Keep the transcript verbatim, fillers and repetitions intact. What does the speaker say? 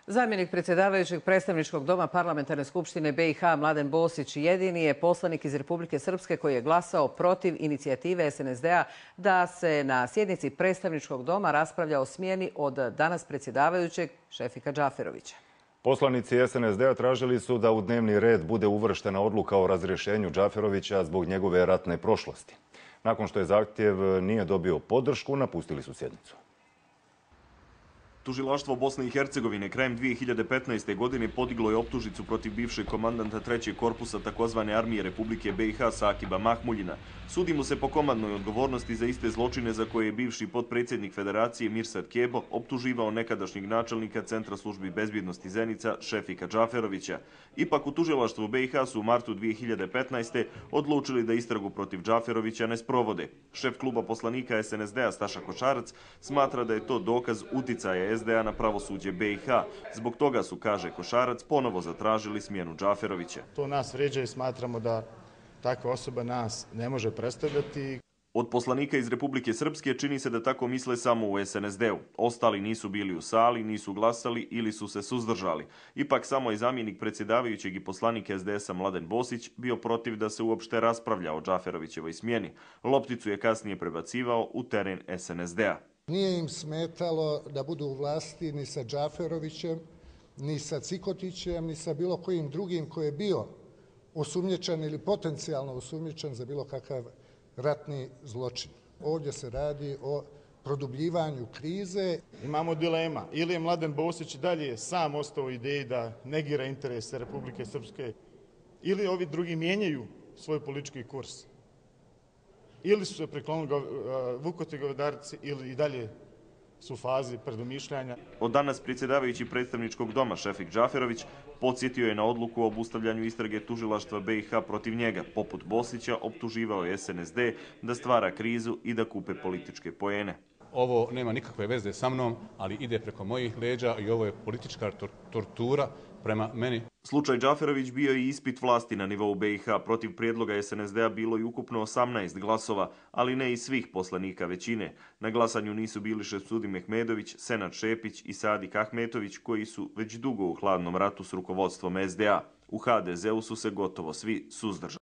Zamjenik predsjedavajućeg predstavničkog doma Parlamentarne skupštine B i H Mladen Bosić jedini je poslanik iz Republike Srpske koji je glasao protiv inicijative S N S D-a da se na sjednici predstavničkog doma raspravlja o smjeni od danas predsjedavajućeg Šefika Džaferovića. Poslanici S N S D-a tražili su da u dnevni red bude uvrštena odluka o razrješenju Džaferovića zbog njegove ratne prošlosti. Nakon što je zahtjev nije dobio podršku, napustili su sjednicu. Tužilaštvo Bosne i Hercegovine krajem dvije hiljade petnaeste. godine podiglo je optužnicu protiv bivšeg komandanta trećeg korpusa takozvane armije Republike B i H Sakiba Mahmuljina. Sudi mu se po komandnoj odgovornosti za iste zločine za koje je bivši potpredsjednik Federacije Mirsad Kebo optuživao nekadašnjeg načelnika Centra službi bezbjednosti Zenica Šefika Džaferovića. Ipak u tužilaštvu B i H su u martu dvije hiljade petnaeste. odlučili da istragu protiv Džaferovića ne sprovode. Šef kluba poslanika S N S D-a Staša Košarac smatra da je to dokaz uticaja S D A na pravosuđe B i H. Zbog toga su, kaže Košarac, ponovo zatražili smjenu Džaferovića. To nas vrijeđa i smatramo da takva osoba nas ne može predstavljati. Od poslanika iz Republike Srpske čini se da tako misle samo u S N S D-u. Ostali nisu bili u sali, nisu glasali ili su se suzdržali. Ipak samo je zamjenik predsjedavajućeg i poslanik S D S-a Mladen Bosić bio protiv da se uopšte raspravlja o Džaferovićevoj smjeni. Lopticu je kasnije prebacivao u teren S N S D-a. Nije im smetalo da budu u vlasti ni sa Džaferovićem, ni sa Cikotićem, ni sa bilo kojim drugim koji je bio osumnjičen ili potencijalno osumnjičen za bilo kakav ratni zločin. Ovdje se radi o produbljivanju krize. Imamo dilema. Ili je Mladen Bosić dalje sam ostao u ideji da negira interese Republike Srpske, ili ovi drugi mijenjaju svoj politički kurs. Ili su se priklonili Vukoti govedarci ili i dalje su u fazi predomišljanja. Od danas predsjedavajući predstavničkog doma Šefik Džaferović podsjetio je na odluku o obustavljanju istrage tužilaštva B i H protiv njega. Poput Bosića optuživao je S N S D da stvara krizu i da kupe političke poene. Ovo nema nikakve veze sa mnom, ali ide preko mojih leđa i ovo je politička tortura prema meni. Slučaj Džaferović bio je i ispit vlasti na nivou B i H. Protiv prijedloga S N S D-a bilo je ukupno osamnaest glasova, ali ne i svih poslanika većine. Na glasanju nisu bili Šefsudin Mehmedović, Senad Šepić i Sadik Ahmetović, koji su već dugo u hladnom ratu s rukovodstvom S D A. U H D Z-u su se gotovo svi suzdržali.